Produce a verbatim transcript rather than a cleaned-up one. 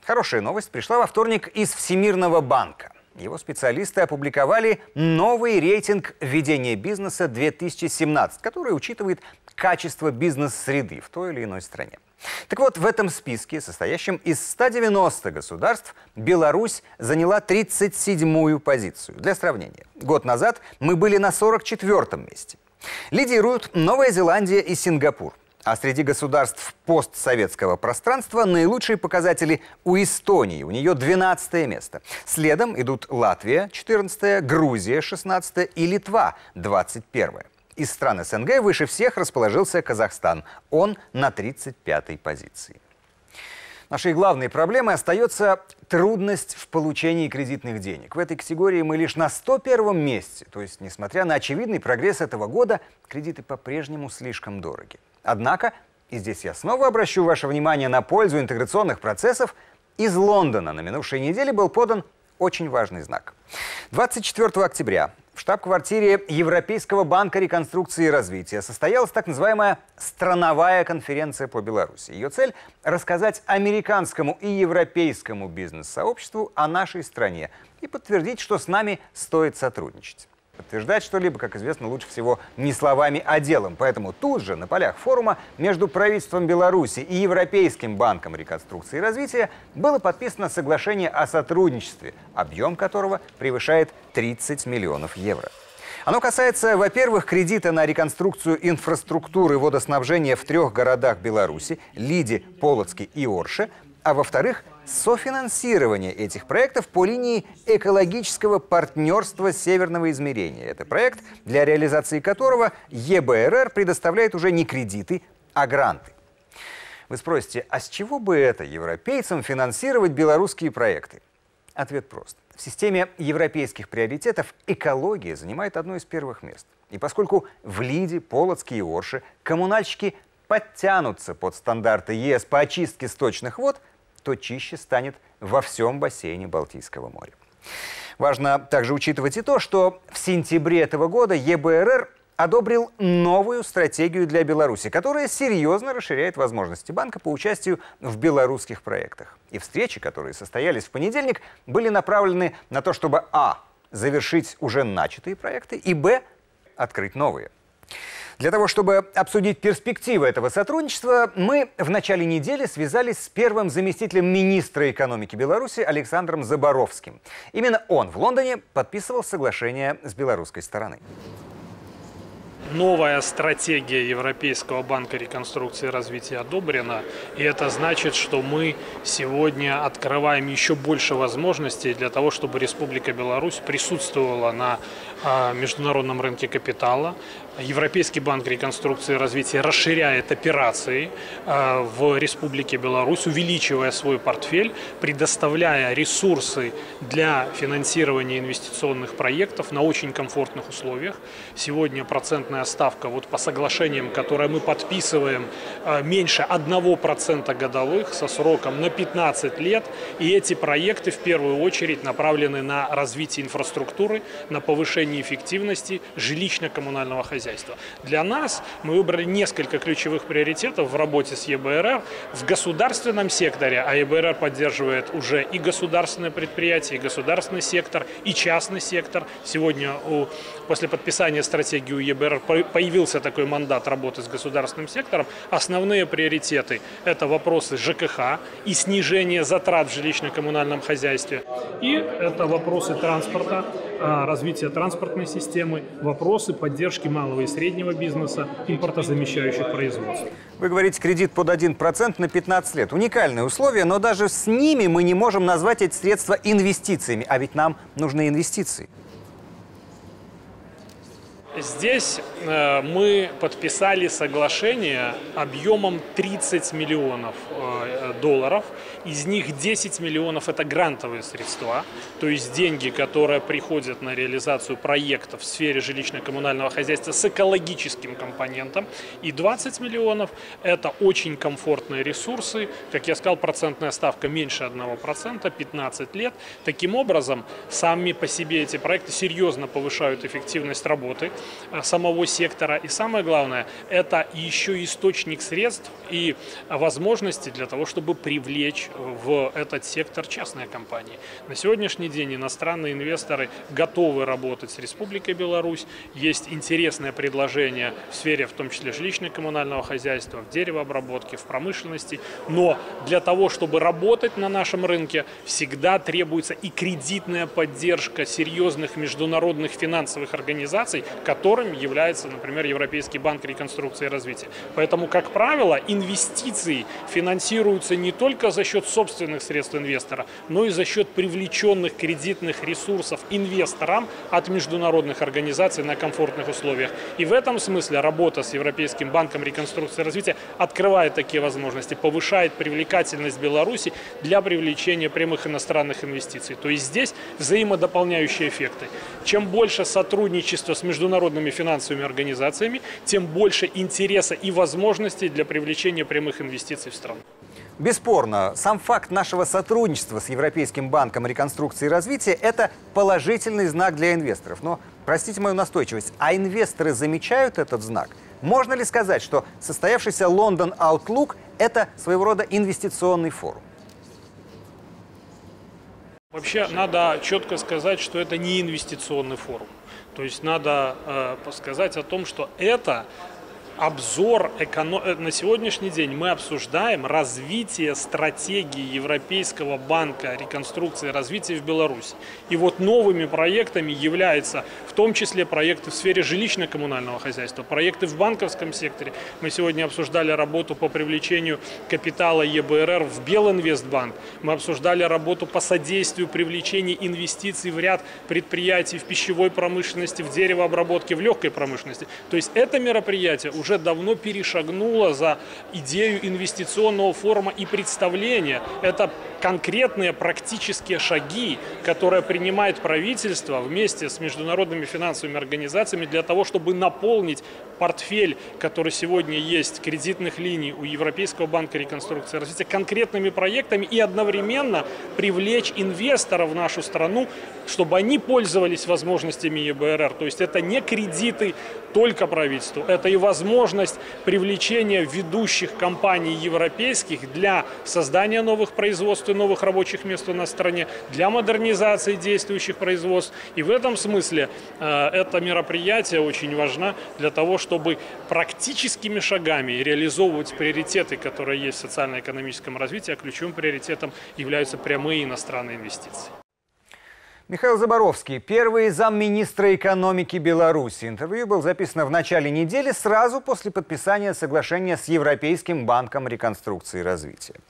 Хорошая новость пришла во вторник из Всемирного банка. Его специалисты опубликовали новый рейтинг ведения бизнеса две тысячи семнадцать, который учитывает качество бизнес-среды в той или иной стране. Так вот, в этом списке, состоящем из ста девяноста государств, Беларусь заняла тридцать седьмую позицию. Для сравнения, год назад мы были на сорок четвёртом месте. Лидируют Новая Зеландия и Сингапур. А среди государств постсоветского пространства наилучшие показатели у Эстонии. У нее двенадцатое место. Следом идут Латвия, четырнадцатое, Грузия, шестнадцатое и Литва, двадцать первое. Из стран СНГ выше всех расположился Казахстан. Он на тридцать пятой позиции. Нашей главной проблемой остается трудность в получении кредитных денег. В этой категории мы лишь на сто первом месте. То есть, несмотря на очевидный прогресс этого года, кредиты по-прежнему слишком дороги. Однако, и здесь я снова обращу ваше внимание на пользу интеграционных процессов, из Лондона на минувшей неделе был подан очень важный знак. двадцать четвёртого октября в штаб-квартире Европейского банка реконструкции и развития состоялась так называемая «Страновая конференция по Беларуси». Ее цель – рассказать американскому и европейскому бизнес-сообществу о нашей стране и подтвердить, что с нами стоит сотрудничать. Подтверждать что-либо, как известно, лучше всего не словами, а делом. Поэтому тут же, на полях форума, между правительством Беларуси и Европейским банком реконструкции и развития было подписано соглашение о сотрудничестве, объем которого превышает тридцать миллионов евро. Оно касается, во-первых, кредита на реконструкцию инфраструктуры водоснабжения в трех городах Беларуси – Лиде, Полоцке и Орше, а во-вторых, софинансирование этих проектов по линии экологического партнерства северного измерения. Это проект, для реализации которого ЕБРР предоставляет уже не кредиты, а гранты. Вы спросите, а с чего бы это европейцам финансировать белорусские проекты? Ответ прост. В системе европейских приоритетов экология занимает одно из первых мест. И поскольку в Лиде, Полоцке и Орше коммунальщики подтянутся под стандарты ЕС по очистке сточных вод, то чище станет во всем бассейне Балтийского моря. Важно также учитывать и то, что в сентябре этого года ЕБРР одобрил новую стратегию для Беларуси, которая серьезно расширяет возможности банка по участию в белорусских проектах. И встречи, которые состоялись в понедельник, были направлены на то, чтобы а. завершить уже начатые проекты и б. открыть новые. Для того, чтобы обсудить перспективы этого сотрудничества, мы в начале недели связались с первым заместителем министра экономики Беларуси Александром Заборовским. Именно он в Лондоне подписывал соглашение с белорусской стороной. Новая стратегия Европейского банка реконструкции и развития одобрена, и это значит, что мы сегодня открываем еще больше возможностей для того, чтобы Республика Беларусь присутствовала на а, международном рынке капитала. Европейский банк реконструкции и развития расширяет операции а, в Республике Беларусь, увеличивая свой портфель, предоставляя ресурсы для финансирования инвестиционных проектов на очень комфортных условиях. Сегодня процентная ставка вот по соглашениям, которые мы подписываем, меньше одного процента годовых со сроком на пятнадцать лет. И эти проекты в первую очередь направлены на развитие инфраструктуры, на повышение эффективности жилищно-коммунального хозяйства. Для нас мы выбрали несколько ключевых приоритетов в работе с ЕБРР в государственном секторе, а ЕБРР поддерживает уже и государственное предприятие, и государственный сектор, и частный сектор. Сегодня у, после подписания стратегии у ЕБРР появился такой мандат работы с государственным сектором. Основные приоритеты – это вопросы ЖКХ и снижение затрат в жилищно-коммунальном хозяйстве. И это вопросы транспорта, развития транспортной системы, вопросы поддержки малого и среднего бизнеса, импортозамещающих производств. Вы говорите, кредит под один процент на пятнадцать лет. Уникальные условия, но даже с ними мы не можем назвать эти средства инвестициями. А ведь нам нужны инвестиции. Здесь э, мы подписали соглашение объемом тридцать миллионов э, долларов. Из них десять миллионов – это грантовые средства, то есть деньги, которые приходят на реализацию проектов в сфере жилищно-коммунального хозяйства с экологическим компонентом. И двадцать миллионов – это очень комфортные ресурсы. Как я сказал, процентная ставка меньше одного процента, пятнадцать лет. Таким образом, сами по себе эти проекты серьезно повышают эффективность работы самого сектора. И самое главное, это еще источник средств и возможности для того, чтобы привлечь в этот сектор частные компании. На сегодняшний день иностранные инвесторы готовы работать с Республикой Беларусь. Есть интересное предложение в сфере, в том числе жилищно-коммунального хозяйства, в деревообработке, в промышленности. Но для того, чтобы работать на нашем рынке, всегда требуется и кредитная поддержка серьезных международных финансовых организаций, которым является, например, Европейский банк реконструкции и развития. Поэтому, как правило, инвестиции финансируются не только за счет собственных средств инвестора, но и за счет привлеченных кредитных ресурсов инвесторам от международных организаций на комфортных условиях. И в этом смысле работа с Европейским банком реконструкции и развития открывает такие возможности, повышает привлекательность Беларуси для привлечения прямых иностранных инвестиций. То есть здесь взаимодополняющие эффекты. Чем больше сотрудничества с международными финансовыми организациями, тем больше интереса и возможностей для привлечения прямых инвестиций в страну. Бесспорно, сам факт нашего сотрудничества с Европейским банком реконструкции и развития – это положительный знак для инвесторов. Но, простите мою настойчивость, а инвесторы замечают этот знак? Можно ли сказать, что состоявшийся London Outlook – это своего рода инвестиционный форум? Вообще, надо четко сказать, что это не инвестиционный форум. То есть надо э, сказать о том, что это обзор эконом... на сегодняшний день мы обсуждаем развитие стратегии Европейского банка реконструкции и развития в Беларуси. И вот новыми проектами являются в том числе проекты в сфере жилищно-коммунального хозяйства, проекты в банковском секторе. Мы сегодня обсуждали работу по привлечению капитала Е Б Р Р в Белинвестбанк. Мы обсуждали работу по содействию привлечения инвестиций в ряд предприятий в пищевой промышленности, в деревообработке, в легкой промышленности. То есть это мероприятие уже давно перешагнуло за идею инвестиционного форума и представления. Это конкретные практические шаги, которые принимает правительство вместе с международными финансовыми организациями для того, чтобы наполнить портфель, который сегодня есть, кредитных линий у Европейского банка реконструкции и развития, конкретными проектами и одновременно привлечь инвесторов в нашу страну, чтобы они пользовались возможностями Е Б Р Р. То есть это не кредиты только правительству, это и возможность привлечения ведущих компаний европейских для создания новых производств и новых рабочих мест у нас в стране, для модернизации действующих производств. И в этом смысле э, это мероприятие очень важно для того, чтобы практическими шагами реализовывать приоритеты, которые есть в социально-экономическом развитии, а ключевым приоритетом являются прямые иностранные инвестиции. Михаил Заборовский, первый замминистра экономики Беларуси. Интервью было записано в начале недели, сразу после подписания соглашения с Европейским банком реконструкции и развития.